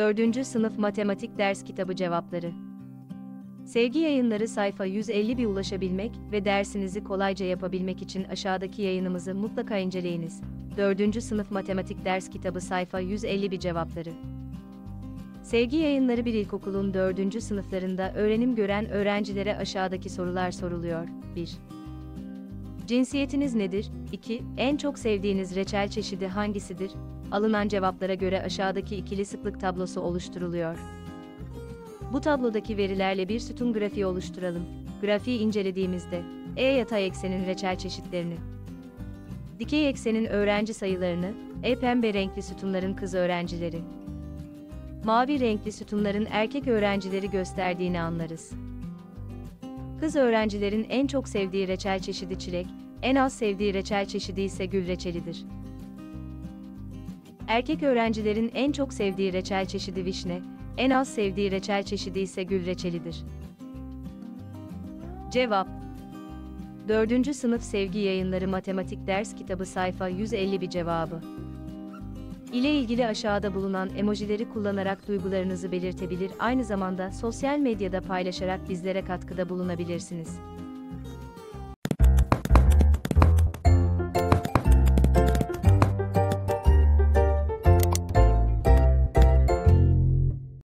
4. Sınıf Matematik Ders Kitabı Cevapları. Sevgi Yayınları sayfa 151'e ulaşabilmek ve dersinizi kolayca yapabilmek için aşağıdaki yayınımızı mutlaka inceleyiniz. 4. Sınıf Matematik Ders Kitabı sayfa 151 Cevapları. Sevgi Yayınları bir ilkokulun 4. sınıflarında öğrenim gören öğrencilere aşağıdaki sorular soruluyor. 1. Cinsiyetiniz nedir? 2. En çok sevdiğiniz reçel çeşidi hangisidir? Alınan cevaplara göre aşağıdaki ikili sıklık tablosu oluşturuluyor. Bu tablodaki verilerle bir sütun grafiği oluşturalım. Grafiği incelediğimizde, yatay eksenin reçel çeşitlerini, dikey eksenin öğrenci sayılarını, pembe renkli sütunların kız öğrencileri, mavi renkli sütunların erkek öğrencileri gösterdiğini anlarız. Kız öğrencilerin en çok sevdiği reçel çeşidi çilek, en az sevdiği reçel çeşidi ise gül reçelidir. Erkek öğrencilerin en çok sevdiği reçel çeşidi vişne, en az sevdiği reçel çeşidi ise gül reçelidir. Cevap: 4. Sınıf Sevgi Yayınları Matematik Ders Kitabı sayfa 151 cevabı. İle ilgili aşağıda bulunan emojileri kullanarak duygularınızı belirtebilir, aynı zamanda sosyal medyada paylaşarak bizlere katkıda bulunabilirsiniz.